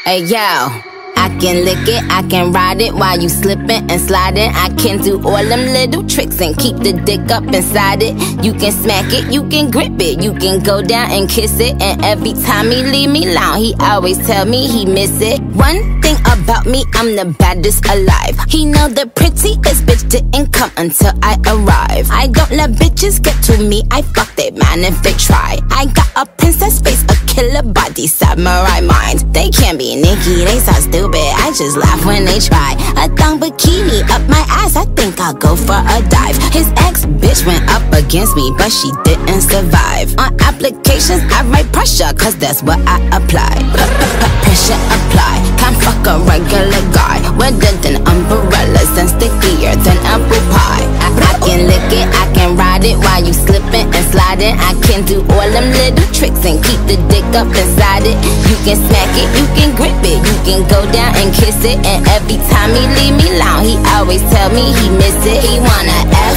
Hey yo, I can lick it, I can ride it while you slipping and sliding. I can do all them little tricks and keep the dick up inside it. You can smack it, you can grip it, you can go down and kiss it. And every time he leave me alone, he always tell me he miss it. One thing about me, I'm the baddest alive. He know the prettiest bitch didn't come until I arrive. I don't let bitches get to me, I fuck that man if they try. I got a princess face, a killer body, samurai mind. They can't be Nicki, they so stupid, I just laugh when they try. A thong bikini up my ass, I think I'll go for a dive. His ex-bitch went up against me, but she didn't survive. On applications, I write pressure, cause that's what I apply. Pressure apply, can't fuck a regular guy. Wetter than umbrellas and stickier than apple pie. I can lick it, I can ride it while you slipping and sliding. I can do all them little tricks and keep the dick up inside it. You can smack it, you can grip it, you can go down and kiss it. And every time he leave me alone, he always tell me he miss it. He wanna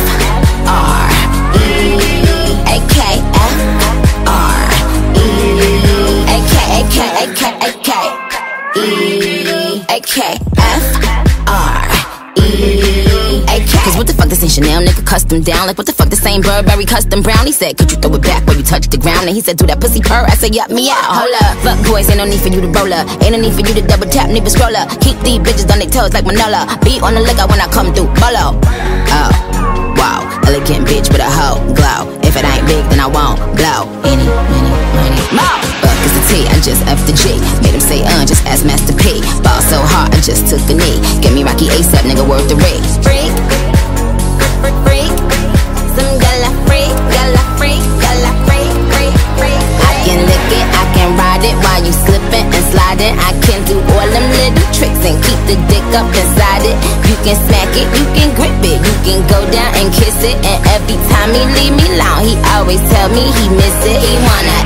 F-R-E-A-K-F-R-E-A-K. Cause what the fuck, this ain't Chanel, nigga, custom down. Like what the fuck, this ain't Burberry custom brown. He said, could you throw it back while you touch the ground? And he said, do that pussy purr. I said, yup, me out, hold up. Fuck boys, ain't no need for you to roll up. Ain't no need for you to double tap, need to scroll up. Keep these bitches on their toes like Manola. Be on the lookout when I come through, bolo. Oh, wow, elegant bitch with a hoe glow. If it ain't big, then I won't blow. Any, more. Fuck is the T, I just F the G. Made him say, just ask Master P. Ball so hard, I just took a knee. Get me Rocky ASAP, nigga, worth the rate. Freak, freak, some gala freak, gala freak, gala freak, freak, freak. I can lick it, I can ride it while you slipping and sliding. I can do all them little tricks and keep the dick up inside it. You can smack it, you can grip it, you can go down and kiss it. And every time he leave me alone, he always tell me he miss it. He wanna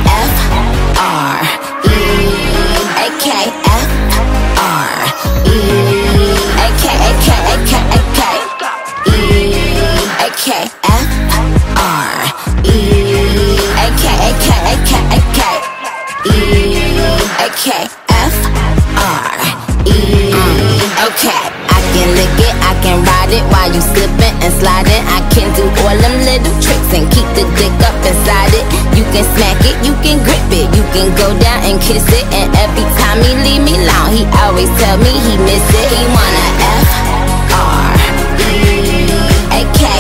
Okay, I can lick it, I can ride it while you slipping and sliding. I can do all them little tricks and keep the dick up inside it. You can smack it, you can grip it, you can go down and kiss it. And every time he leave me alone, he always tell me he miss it. He wanna F-R-E-A-K